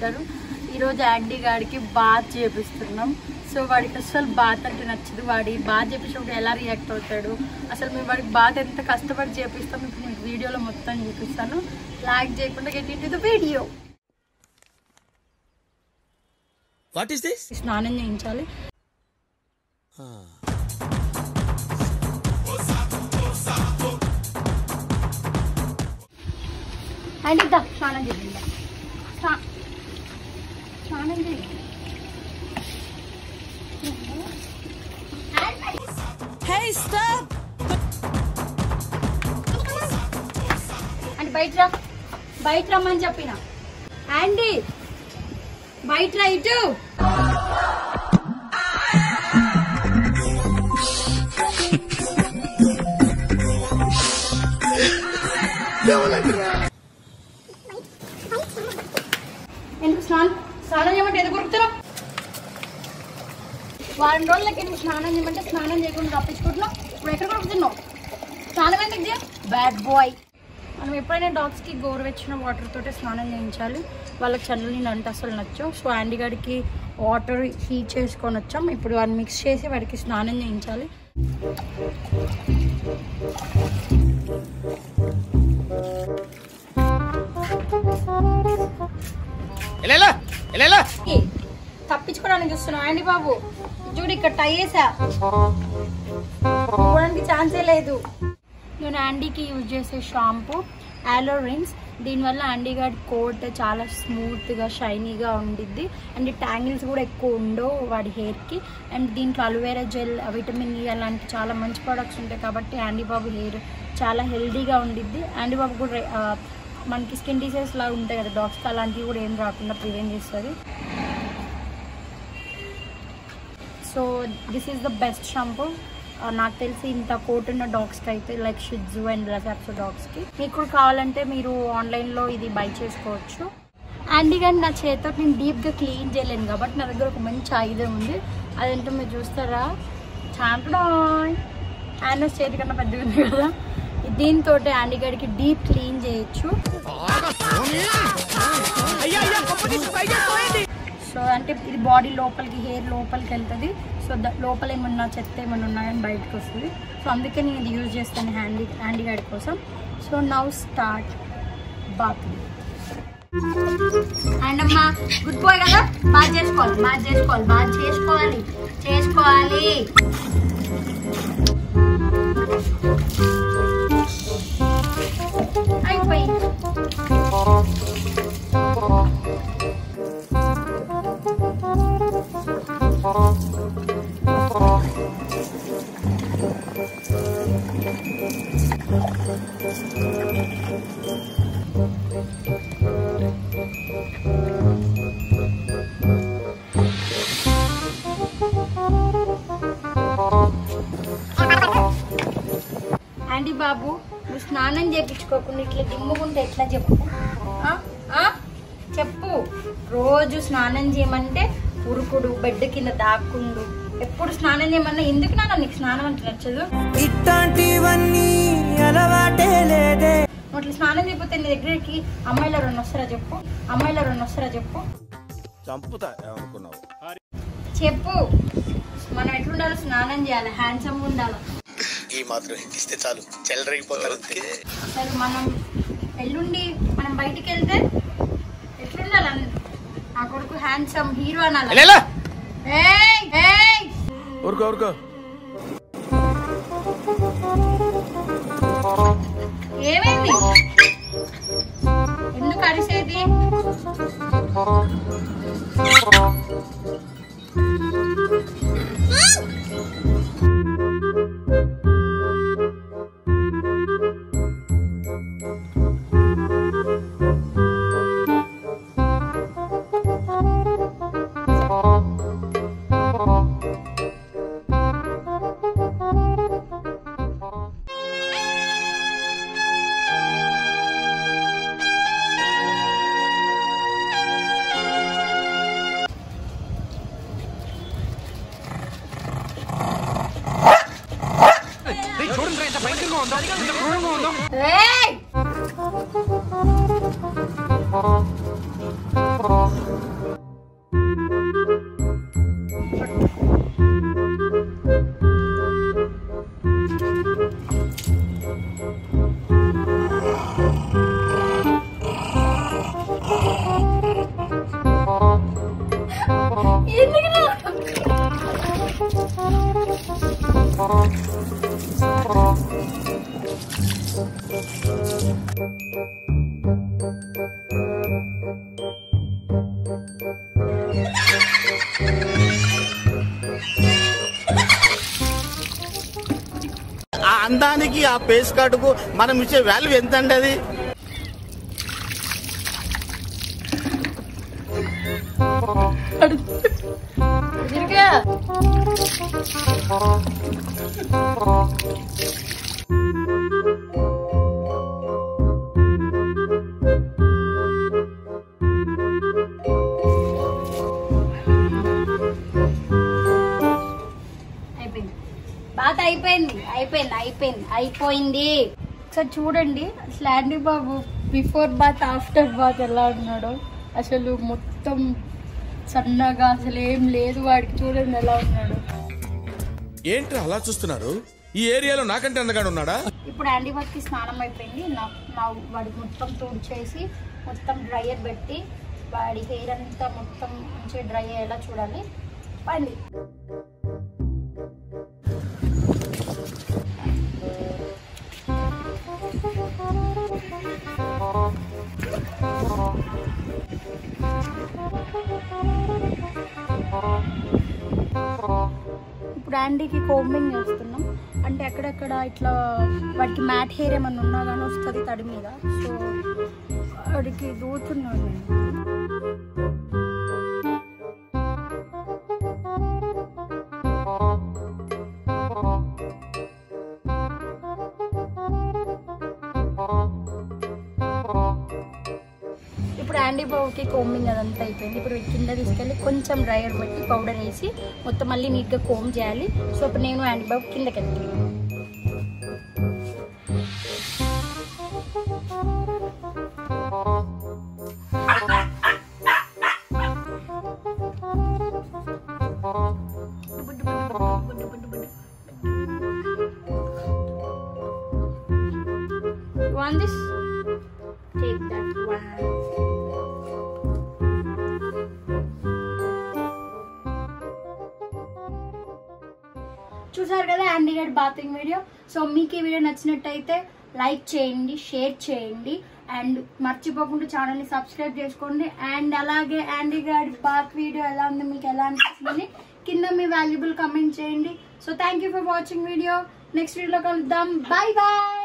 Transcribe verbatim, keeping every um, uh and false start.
ఉంటారు. ఈరోజు యాండీ గాడికి బాత్ చేపిస్తున్నాం. సో వాడికి అసలు బాత్ అంటే నచ్చదు. వాడి బాత్ చేపించినప్పుడు ఎలా రియాక్ట్ అవుతాడు, అసలు మేము వాడికి బాత్ ఎంత కష్టపడి చేపిస్తాం ఇప్పుడు మీకు వీడియోలో మొత్తం చూపిస్తాను. లైక్ చేయకుండా get into the video. What is this? స్నానం చేయించాలి. అండ్ ఇద్దా స్నానం చేద్దా స్నానం చేయి. అంటే బయట రా, బయట రమ్మని చెప్పిన. యాండీ బయట రా, ఇటు. ఎందుకు స్నానం స్నానం చేయమంటే ఎందుకు కొరుకుతున్నావు? వారం రోజులకి నువ్వు స్నానం చేయమంటే స్నానం చేయకుండా తప్పించుకుంటున్నావు. ఇప్పుడు ఎక్కడ కొరుకుతున్నావు? స్నానం ఎందుకు చేయ? Bad boy. మనం ఎప్పుడైనా డాగ్స్కి గోరువెచ్చిన వాటర్ తోటే స్నానం చేయించాలి. వాళ్ళకి చల్లని నీళ్ళు అంటే అసలు నచ్చవు. సో యాండీ గాడికి వాటర్ హీట్ చేసుకొని వచ్చాం. ఇప్పుడు వాడిని మిక్స్ చేసి వాడికి స్నానం చేయించాలి. తప్పించుకోవడానికి చూస్తున్నావు యాండీ బాబు. చూడు ఇక్కడ టై వేసా, పోవడానికి ఛాన్సే లేదు. నేను యాండీకి యూజ్ చేసే షాంపూ ఆలో రిన్స్. దీనివల్ల యాండీ గాడి కోట్ చాలా స్మూత్గా షైనీగా ఉండిద్ది. అండ్ ట్యాంగిల్స్ కూడా ఎక్కువ ఉండవు వాడి హెయిర్కి. అండ్ దీంట్లో అలోవెరా జెల్, విటమిన్ ఈ అలాంటి చాలా మంచి ప్రొడక్ట్స్ ఉంటాయి కాబట్టి యాండీ బాబు హెయిర్ చాలా హెల్దీగా ఉండిద్ది. యాండీ బాబు కూడా మనకి స్కిన్ డిసీజెస్ లాగా ఉంటాయి కదా డాగ్స్కి, అలాంటివి కూడా ఏం రాకుండా ప్రివెంట్ చేస్తుంది. So this is the best shampoo నాకు తెలిసి ఇంత కోట్ ఉన్న డాగ్స్కి అయితే, లైక్ షి ట్జు అండ్ లహసా అప్సో డాగ్స్కి. మీకు కూడా కావాలంటే మీరు ఆన్లైన్లో ఇది బై చేసుకోవచ్చు. యాండీ గాని నా చేతితో నేను డీప్గా క్లీన్ చేయలేను కాబట్టి నా దగ్గర ఒక మంచి ఆయుధం ఉంది. అదేంటో మీరు చూస్తారా? చాంపియన్ హ్యాండ్ చేతి కన్నా పెద్దగా ఉంది కదా. దీంతో యాండీ గాడికి డీప్ క్లీన్ చేయొచ్చు. సో అంటే ఇది బాడీ లోపలికి, హెయిర్ లోపలికి వెళ్తుంది. సో లోపల ఏమన్నా చెత్త ఏమన్నా ఉన్నాయని బయటకు వస్తుంది. సో అందుకే నేను ఇది యూజ్ చేస్తాను హ్యాండీ యాండీ గాడి కోసం. So now start bath. And అమ్మా గుడ్ బాయ్ కదా, బాగా చేసుకోవాలి, బాగా చేసుకోవాలి, బాగా చేసుకోవాలి చేసుకోవాలి అయిపోయి. యాండీ బాబు నువ్వు స్నానం చేయించుకోకుండా ఇట్లా దిమ్ముకుంటే ఎట్లా చెప్పు? చెప్పు. రోజు స్నానం చేయమంటే ఉరుకుడు, బెడ్ కింద దాక్కుండు, ఎప్పుడు స్నానం చేయమన్నా ఎందుకు నాన్న నీకు స్నానం అంటే నచ్చదు? ఇట్లాంటివన్నీ అలవాటే లేదే. అట్లా స్నానం చేయకపోతే నీ దగ్గరికి అమ్మాయిల రెండు వస్తారా చెప్పు? అమ్మాయిల రెండు వస్తారా చెప్పు? చెప్పు. మనం ఎట్లుండాలి? స్నానం చేయాలి, హ్యాండ్సమ్ ఉండాలి. ఈ మాత్రం ఇస్తే చాలు, చెల్లరగిపోతారు. అసలు మనం ఎల్లుండి మనం బయటికి వెళ్తే ఎట్లుండాలి? నా కొడుకు హ్యాండ్సమ్ హీరో అనాలి. ఏమైంది? ఎందుకు అరిసేది? Hey! ఆ అందానికి ఆ పేస్ కార్డుకు మనం ఇచ్చే వాల్యూ ఎంత అండి అది? బాత్ అయిపోయింది అయిపోయింది అయిపోయింది అయిపోయింది ఒకసారి చూడండి అసలు యాండీ బాబు బిఫోర్ బాత్ ఆఫ్టర్ బాత్ ఎలా ఉన్నాడో. అసలు మొత్తం సన్నగా అసలు ఏం లేదు వాడికి, చూడండి ఎలా ఉన్నాడు. ఏంటి అలా చూస్తున్నారు? ఈ ఏరియాలో నాకంటే అందగాడు ఉన్నాడా? ఇప్పుడు యాండీ బాత్కి స్నానం అయిపోయింది. నా నా వాడికి మొత్తం తుడిచేసి మొత్తం డ్రైయర్ పెట్టి వాడి హెయిర్ అంతా మొత్తం మంచిగా డ్రై అయ్యేలా చూడాలి. పండి ఇప్పుడు యాండీకి కోంబింగ్ చేస్తున్నాం. అంటే అక్కడక్కడ ఇట్లా వాడికి మ్యాట్ హెయిర్ ఏమన్నా ఉన్నా కానీ వస్తుంది తడి మీద. సో వాడికి దూతున్నాను నేను. ఇప్పుడు యాండీ బాబుకి కోంబింగ్ అదంతా అయిపోయింది. ఇప్పుడు కింద తీసుకెళ్ళి కొంచెం డ్రైయర్ పెట్టి పౌడర్ వేసి మొత్తం మళ్ళీ నీట్గా కోమ్ చేయాలి. సో ఇప్పుడు నేను యాండీ బాబు కిందకి వెళ్తాను. You want this? Take that one. చూసారు కదా యాండీ గారి బాతింగ్ వీడియో. సో మీకు ఈ వీడియో నచ్చినట్టయితే లైక్ చేయండి, షేర్ చేయండి అండ్ మర్చిపోకుండా ఛానల్ని సబ్స్క్రైబ్ చేసుకోండి. అండ్ అలాగే యాండీ గారి బాత్ వీడియో ఎలా ఉంది, మీకు ఎలా అనిపిస్తుంది కింద మీ వాల్యుబుల్ కమెంట్ చేయండి. So thank you for watching video. Next వీడియోలో కలుద్దాం. Bye bye.